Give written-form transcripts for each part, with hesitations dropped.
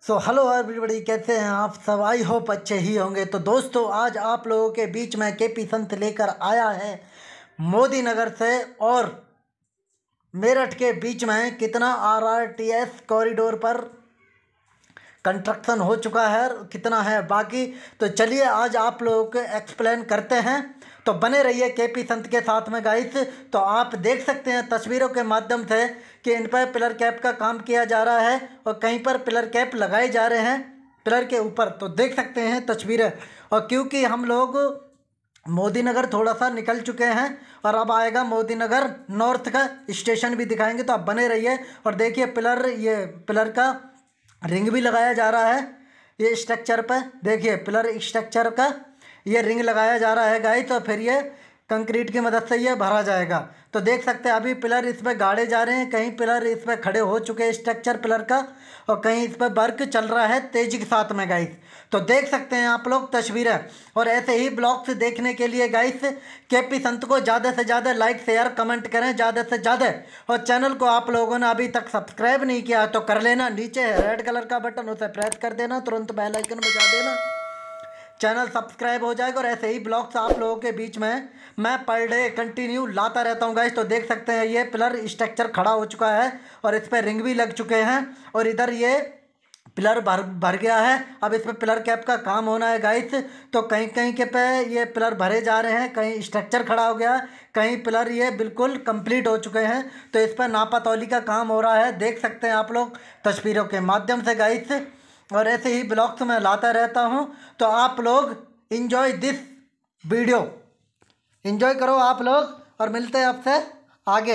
Hello everybody, कैसे हैं आप सब? आई होप अच्छे ही होंगे। तो दोस्तों, आज आप लोगों के बीच में केपी संत लेकर आया है मोदी नगर से और मेरठ के बीच में कितना आरआरटीएस कॉरिडोर पर कंस्ट्रक्शन हो चुका है, कितना है बाकी। तो चलिए आज आप लोगों को एक्सप्लेन करते हैं, तो बने रहिए केपी संत के साथ में गाइस। तो आप देख सकते हैं तस्वीरों के माध्यम से कि इन पर पिलर कैप का काम किया जा रहा है और कहीं पर पिलर कैप लगाए जा रहे हैं पिलर के ऊपर, तो देख सकते हैं तस्वीरें। और क्योंकि हम लोग मोदी नगर थोड़ा सा निकल चुके हैं और अब आएगा मोदी नगर नॉर्थ का स्टेशन भी दिखाएंगे, तो आप बने रहिए। और देखिए ये पिलर का रिंग भी लगाया जा रहा है, ये स्ट्रक्चर पर देखिए पिलर स्ट्रक्चर का ये रिंग लगाया जा रहा है गाइस। तो फिर ये कंक्रीट की मदद से ये भरा जाएगा। तो देख सकते हैं अभी पिलर इस पर गाड़े जा रहे हैं, कहीं पिलर इस पर खड़े हो चुके हैं स्ट्रक्चर पिलर का, और कहीं इस पर वर्क चल रहा है तेजी के साथ में गाइस। तो देख सकते हैं आप लोग तस्वीरें। और ऐसे ही ब्लॉग्स देखने के लिए गाइस केपी संत को ज़्यादा से ज़्यादा लाइक शेयर कमेंट करें ज़्यादा से ज़्यादा। और चैनल को आप लोगों ने अभी तक सब्सक्राइब नहीं किया तो कर लेना, नीचे है रेड कलर का बटन, उसे प्रेस कर देना, तुरंत बेल आइकन बजा देना, चैनल सब्सक्राइब हो जाएगा। और ऐसे ही ब्लॉग्स आप लोगों के बीच में मैं पर डे कंटिन्यू लाता रहता हूँ गाइस। तो देख सकते हैं ये पिलर स्ट्रक्चर खड़ा हो चुका है और इस पर रिंग भी लग चुके हैं और इधर ये पिलर भर गया है। अब इस पर पिलर कैप का काम होना है गाइस। तो कहीं कहीं के पे ये पिलर भरे जा रहे हैं, कहीं स्ट्रक्चर खड़ा हो गया, कहीं पिलर ये बिल्कुल कंप्लीट हो चुके हैं। तो इस पर नापातौली का काम हो रहा है, देख सकते हैं आप लोग तस्वीरों के माध्यम से गाइस। और ऐसे ही ब्लॉग्स में लाता रहता हूँ, तो आप लोग इन्जॉय दिस वीडियो, इन्जॉय करो आप लोग और मिलते हैं आपसे आगे।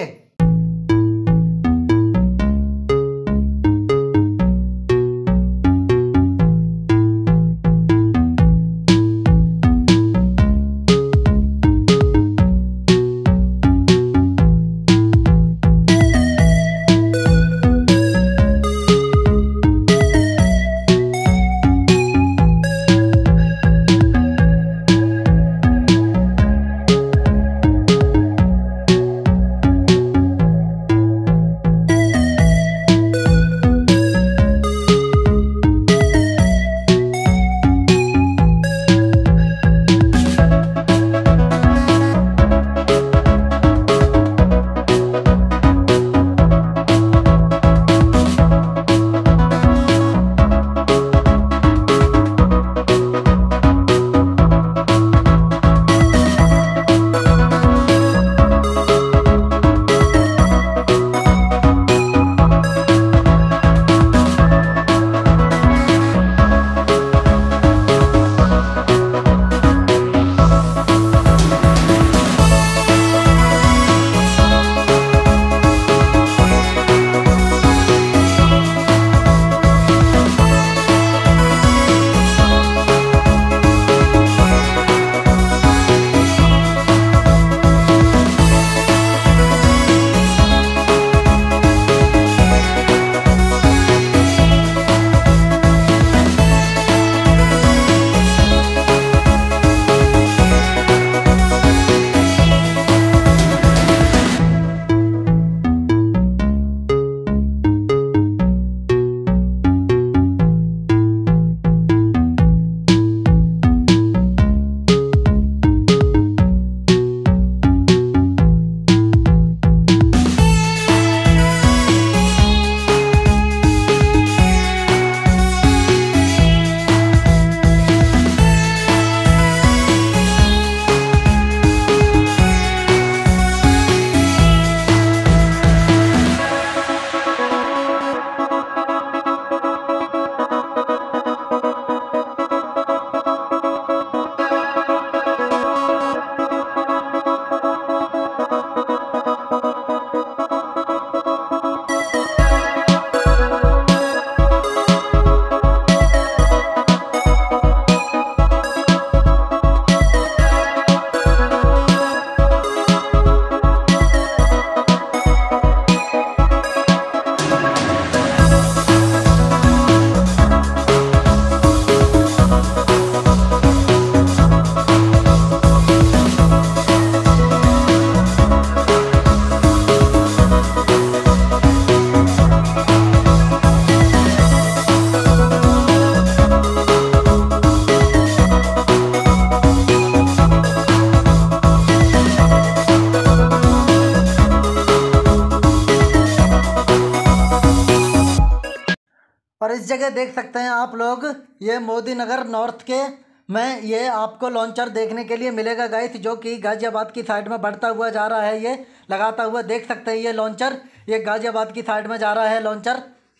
और इस जगह देख सकते हैं आप लोग, ये मोदी नगर नॉर्थ के में ये आपको लॉन्चर देखने के लिए मिलेगा गाइस, जो कि गाज़ियाबाद की साइड में बढ़ता हुआ जा रहा है। ये लगाता हुआ देख सकते हैं, ये लॉन्चर ये गाज़ियाबाद की साइड में जा रहा है लॉन्चर,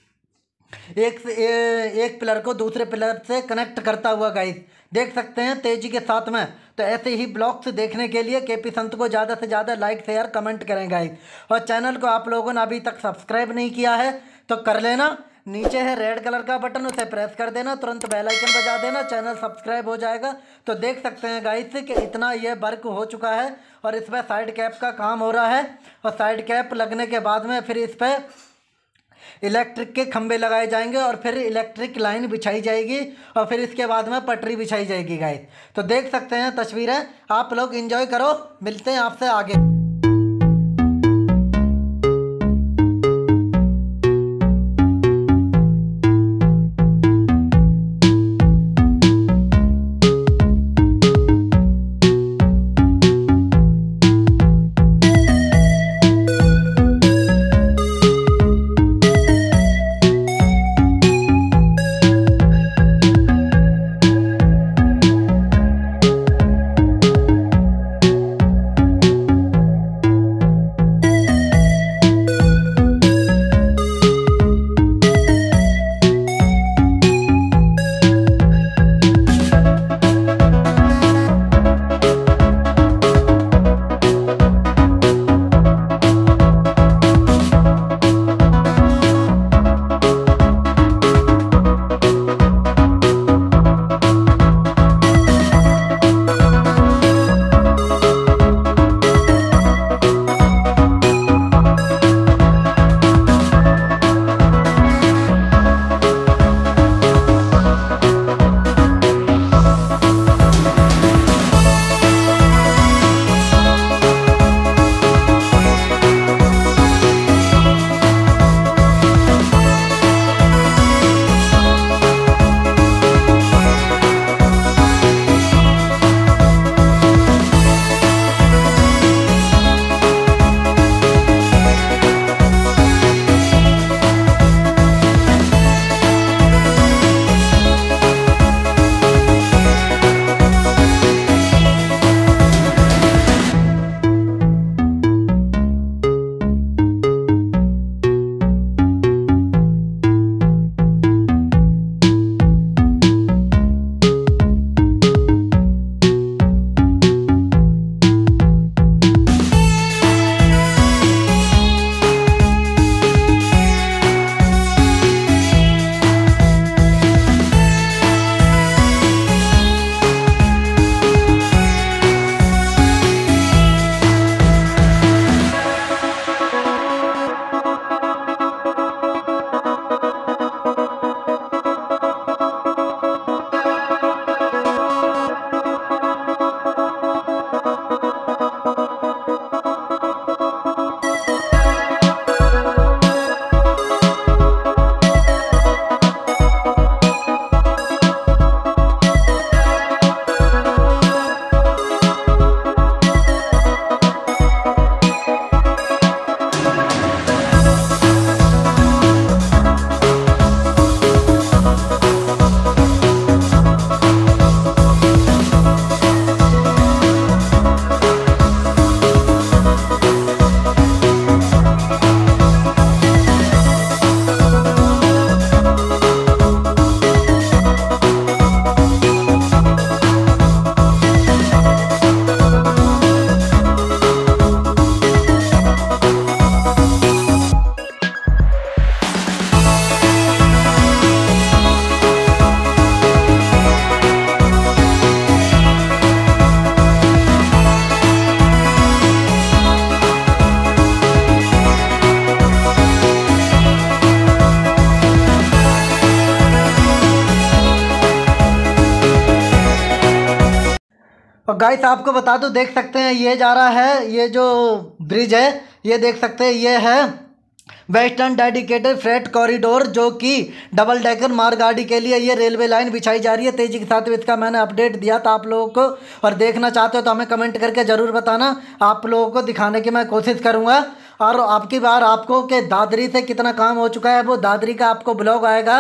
एक पिलर को दूसरे पिलर से कनेक्ट करता हुआ गाइस, देख सकते हैं तेजी के साथ में। तो ऐसे ही ब्लॉग्स देखने के लिए केपी संत को ज़्यादा से ज़्यादा लाइक शेयर कमेंट करें गाइस। और चैनल को आप लोगों ने अभी तक सब्सक्राइब नहीं किया है तो कर लेना, नीचे है रेड कलर का बटन, उसे प्रेस कर देना, तुरंत बेल आइकन बजा देना, चैनल सब्सक्राइब हो जाएगा। तो देख सकते हैं गाइस कि इतना ये वर्क हो चुका है और इस पर साइड कैप का काम हो रहा है। और साइड कैप लगने के बाद में फिर इस पर इलेक्ट्रिक के खंभे लगाए जाएंगे और फिर इलेक्ट्रिक लाइन बिछाई जाएगी और फिर इसके बाद में पटरी बिछाई जाएगी गाइस। तो देख सकते हैं तस्वीरें, आप लोग एंजॉय करो, मिलते हैं आपसे आगे। और गाइस आपको बता दूं, देख सकते हैं ये जा रहा है, ये जो ब्रिज है ये देख सकते हैं ये है वेस्टर्न डेडिकेटेड फ्रेट कॉरिडोर, जो कि डबल डेकर मालगाड़ी के लिए ये रेलवे लाइन बिछाई जा रही है तेजी के साथ। इसका मैंने अपडेट दिया था आप लोगों को, और देखना चाहते हो तो हमें कमेंट करके ज़रूर बताना, आप लोगों को दिखाने की मैं कोशिश करूँगा। और आपकी बार आपको कि दादरी से कितना काम हो चुका है, वो दादरी का आपको ब्लॉग आएगा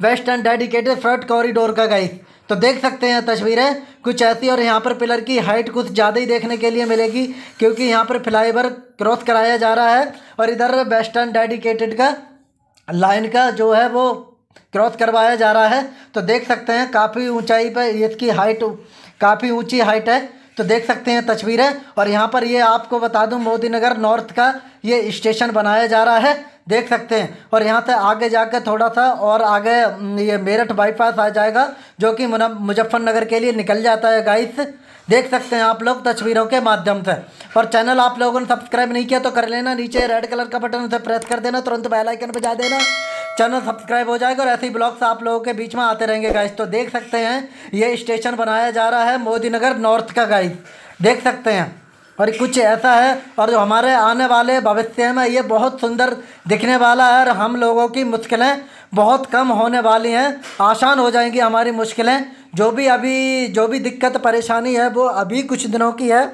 वेस्टर्न डेडिकेटेड फ्रेट कॉरिडोर का गाइस। तो देख सकते हैं तस्वीरें कुछ ऐसी, और यहाँ पर पिलर की हाइट कुछ ज़्यादा ही देखने के लिए मिलेगी क्योंकि यहाँ पर फ्लाईओवर क्रॉस कराया जा रहा है और इधर वेस्टर्न डेडिकेटेड का लाइन का जो है वो क्रॉस करवाया जा रहा है। तो देख सकते हैं काफ़ी ऊंचाई पर इसकी हाइट, काफ़ी ऊंची हाइट है। तो देख सकते हैं तस्वीरें। और यहाँ पर ये आपको बता दूं मोदी नगर नॉर्थ का ये स्टेशन बनाया जा रहा है, देख सकते हैं। और यहाँ से आगे जाकर थोड़ा सा और आगे ये मेरठ बाईपास आ जाएगा जो कि मुजफ्फरनगर के लिए निकल जाता है गाइस। देख सकते हैं आप लोग तस्वीरों के माध्यम से। और चैनल आप लोगों ने सब्सक्राइब नहीं किया तो कर लेना, नीचे रेड कलर का बटन उसे प्रेस कर देना, तुरंत बेल आइकन बजा देना, चैनल सब्सक्राइब हो जाएगा और ऐसे ही ब्लॉग्स आप लोगों के बीच में आते रहेंगे गाइस। तो देख सकते हैं ये स्टेशन बनाया जा रहा है मोदी नगर नॉर्थ का गाइस, देख सकते हैं। और कुछ ऐसा है और जो हमारे आने वाले भविष्य में ये बहुत सुंदर दिखने वाला है और हम लोगों की मुश्किलें बहुत कम होने वाली हैं, आसान हो जाएंगी हमारी मुश्किलें। जो भी दिक्कत परेशानी है वो अभी कुछ दिनों की है,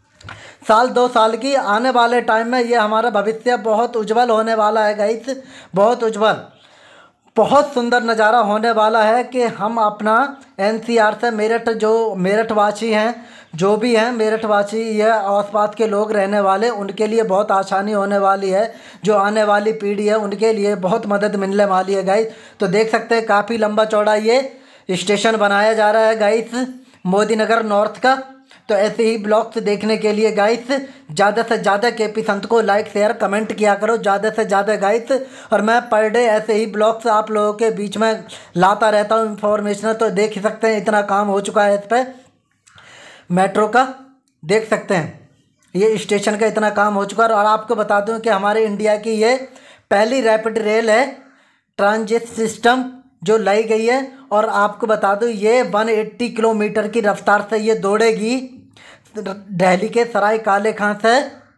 साल 2 साल की, आने वाले टाइम में ये हमारा भविष्य बहुत उज्जवल होने वाला है गाइस, बहुत उज्जवल, बहुत सुंदर नज़ारा होने वाला है कि हम अपना एनसीआर से मेरठ, जो मेरठवासी हैं, जो भी हैं मेरठवासी या आसपास के लोग रहने वाले, उनके लिए बहुत आसानी होने वाली है। जो आने वाली पीढ़ी है उनके लिए बहुत मदद मिलने वाली है गाइस। तो देख सकते हैं काफ़ी लंबा चौड़ा ये स्टेशन बनाया जा रहा है गाइस मोदी नगर नॉर्थ का। तो ऐसे ही ब्लॉग्स देखने के लिए गाइस ज़्यादा से ज़्यादा केपी संत को लाइक शेयर कमेंट किया करो, ज़्यादा से ज़्यादा गाइस। और मैं पर डे ऐसे ही ब्लॉग्स आप लोगों के बीच में लाता रहता हूँ इन्फॉर्मेशन। तो देख ही सकते हैं इतना काम हो चुका है इस पर मेट्रो का, देख सकते हैं ये स्टेशन का इतना काम हो चुका है। और आपको बता दूं कि हमारे इंडिया की ये पहली रैपिड रेल है ट्रांजिट सिस्टम जो लाई गई है। और आपको बता दूं ये 180 किलोमीटर की रफ्तार से ये दौड़ेगी दिल्ली के सराय काले खां से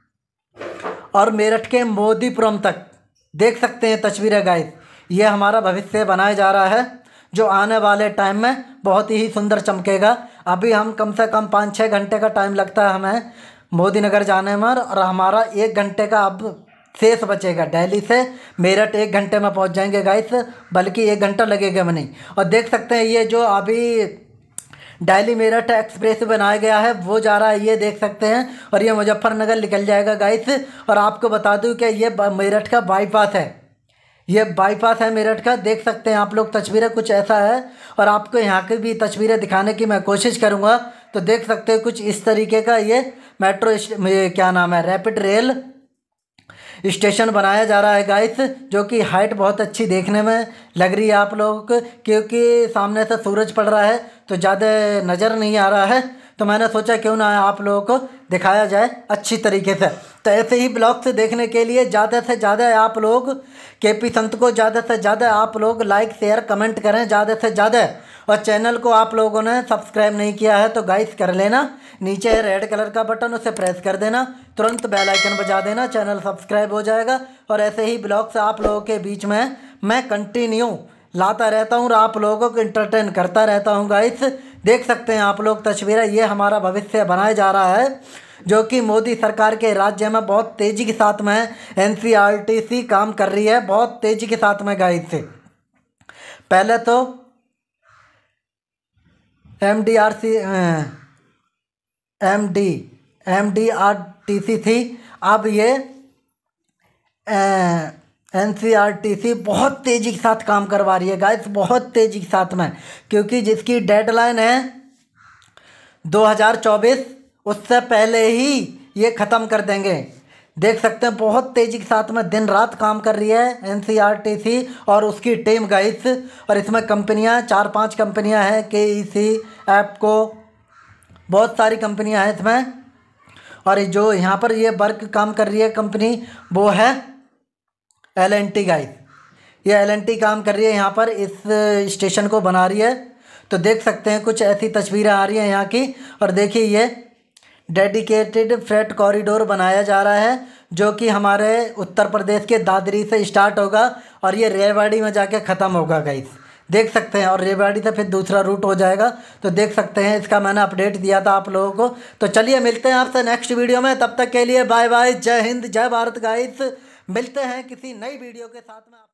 और मेरठ के मोदीपुरम तक। देख सकते हैं तस्वीरें गाइस, ये हमारा भविष्य बनाया जा रहा है जो आने वाले टाइम में बहुत ही सुंदर चमकेगा। अभी हम कम से कम 5-6 घंटे का टाइम लगता है हमें मोदी नगर जाने में, और हमारा 1 घंटे का अब शेष बचेगा। दिल्ली से मेरठ 1 घंटे में पहुंच जाएंगे गाइस, बल्कि 1 घंटा लगेगा में नहीं। और देख सकते हैं ये जो अभी दिल्ली मेरठ एक्सप्रेस बनाया गया है वो जा रहा है, ये देख सकते हैं। और ये मुजफ्फरनगर निकल जाएगा गाइस। और आपको बता दूं कि ये मेरठ का बाईपास है, ये बाईपास है मेरठ का, देख सकते हैं आप लोग तस्वीरें कुछ ऐसा है। और आपको यहाँ की भी तस्वीरें दिखाने की मैं कोशिश करूँगा। तो देख सकते हैं कुछ इस तरीके का ये मेट्रो क्या नाम है रैपिड रेल स्टेशन बनाया जा रहा है गाइस, जो कि हाइट बहुत अच्छी देखने में लग रही है आप लोगों को, क्योंकि सामने से सूरज पड़ रहा है तो ज़्यादा नज़र नहीं आ रहा है। तो मैंने सोचा क्यों ना आप लोगों को दिखाया जाए अच्छी तरीके से। तो ऐसे ही ब्लॉग्स देखने के लिए ज़्यादा से ज़्यादा आप लोग केपी संत को ज़्यादा से ज़्यादा आप लोग लाइक शेयर कमेंट करें ज़्यादा से ज़्यादा। और चैनल को आप लोगों ने सब्सक्राइब नहीं किया है तो गाइस कर लेना, नीचे है रेड कलर का बटन उसे प्रेस कर देना, तुरंत बेल आइकन बजा देना, चैनल सब्सक्राइब हो जाएगा। और ऐसे ही ब्लॉग्स आप लोगों के बीच में मैं कंटिन्यू लाता रहता हूँ और आप लोगों को इंटरटेन करता रहता हूँ गाइस। देख सकते हैं आप लोग तस्वीरें, ये हमारा भविष्य बनाया जा रहा है जो कि मोदी सरकार के राज्य में बहुत तेज़ी के साथ में एनसीआरटीसी काम कर रही है, बहुत तेज़ी के साथ में गाइस से। पहले तो एमडीआरटीसी थी, अब ये एनसीआरटीसी बहुत तेज़ी के साथ काम करवा रही है गाइस, बहुत तेज़ी के साथ में, क्योंकि जिसकी डेडलाइन है 2024, उससे पहले ही ये ख़त्म कर देंगे। देख सकते हैं बहुत तेज़ी के साथ में दिन रात काम कर रही है एनसीआरटीसी और उसकी टीम गाइस। और इसमें कंपनियां 4-5 कंपनियां हैं, केईसी, एप्को, बहुत सारी कंपनियां हैं इसमें। और जो यहाँ पर ये वर्क काम कर रही है कंपनी वो है एल&टी गाइस, ये एल&टी काम कर रही है यहाँ पर, इस स्टेशन को बना रही है। तो देख सकते हैं कुछ ऐसी तस्वीरें आ रही हैं यहाँ की। और देखिए ये डेडिकेटेड फ्रेट कॉरिडोर बनाया जा रहा है जो कि हमारे उत्तर प्रदेश के दादरी से स्टार्ट होगा और ये रेवाड़ी में जाके ख़त्म होगा गाइस, देख सकते हैं। और रेवाड़ी से फिर दूसरा रूट हो जाएगा। तो देख सकते हैं, इसका मैंने अपडेट दिया था आप लोगों को। तो चलिए मिलते हैं आपसे नेक्स्ट वीडियो में, तब तक के लिए बाय बाय, जय हिंद जय भारत गाइस। मिलते हैं किसी नई वीडियो के साथ में।